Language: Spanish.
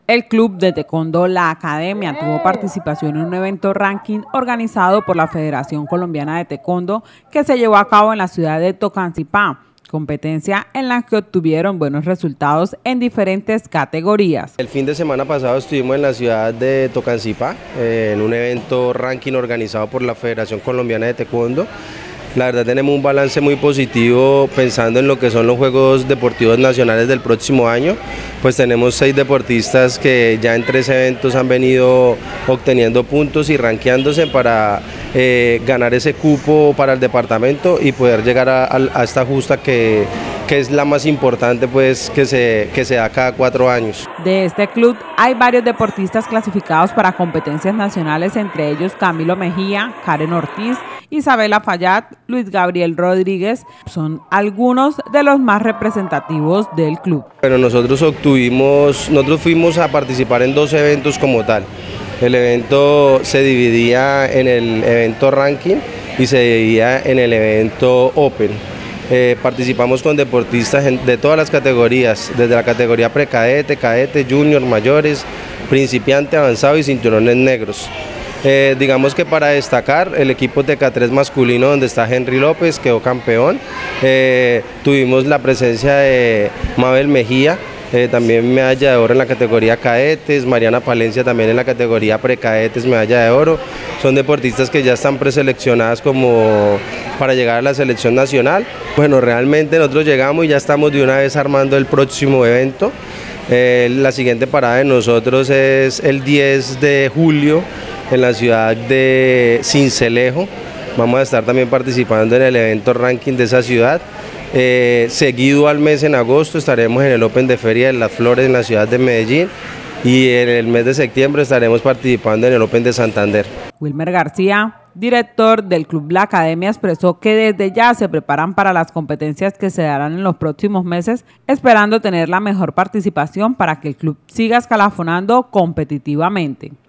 El club de taekwondo La Academia tuvo participación en un evento ranking organizado por la Federación Colombiana de Taekwondo que se llevó a cabo en la ciudad de Tocancipá, competencia en la que obtuvieron buenos resultados en diferentes categorías. El fin de semana pasado estuvimos en la ciudad de Tocancipá en un evento ranking organizado por la Federación Colombiana de Taekwondo. La verdad tenemos un balance muy positivo pensando en lo que son los Juegos Deportivos Nacionales del próximo año. Pues tenemos 6 deportistas que ya en 3 eventos han venido obteniendo puntos y rankeándose para ganar ese cupo para el departamento y poder llegar a esta justa que es la más importante, pues que se da cada 4 años. De este club hay varios deportistas clasificados para competencias nacionales, entre ellos Camilo Mejía, Karen Ortiz, Isabela Fayad, Luis Gabriel Rodríguez, son algunos de los más representativos del club. Bueno, nosotros fuimos a participar en 2 eventos como tal. El evento se dividía en el evento ranking y se dividía en el evento open. Participamos con deportistas de todas las categorías, desde la categoría precadete, cadete, junior, mayores, principiante, avanzado y cinturones negros. Digamos que para destacar, el equipo TK3 masculino, donde está Henry López, quedó campeón. Tuvimos la presencia de Mabel Mejía, también medalla de oro en la categoría cadetes, Mariana Palencia también en la categoría precadetes, medalla de oro. Son deportistas que ya están preseleccionadas como para llegar a la selección nacional. Bueno, realmente nosotros llegamos y ya estamos de una vez armando el próximo evento. La siguiente parada de nosotros es el 10 de julio en la ciudad de Sincelejo. Vamos a estar también participando en el evento ranking de esa ciudad. Seguido al mes, en agosto, estaremos en el Open de Feria de las Flores en la ciudad de Medellín y en el mes de septiembre estaremos participando en el Open de Santander. Wilmer García, director del Club La Academia, expresó que desde ya se preparan para las competencias que se darán en los próximos meses, esperando tener la mejor participación para que el club siga escalafonando competitivamente.